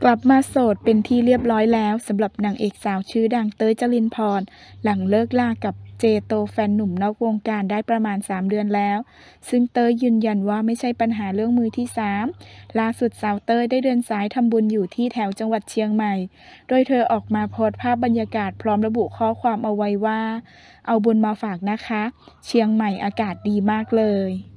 ลับมาโสดเป็นที่เรียบร้อยแล้วสำหรับนางเอกสาวชื่อดังเต้ยจรินพรหลังเลิกลากับเจโตแฟนหนุ่มนอกวงการได้ประมาณ3 เดือนแล้วซึ่งเต้ยยืนยันว่าไม่ใช่ปัญหาเรื่องมือที่3ล่าสุดสาวเต้ยได้เดินสายทำบุญอยู่ที่แถวจังหวัดเชียงใหม่โดยเธอออกมาโพสต์ภาพบรรยากาศพร้อมระบุข้อความเอาไว้ว่าเอาบุญมาฝากนะคะเชียงใหม่อากาศดีมากเลย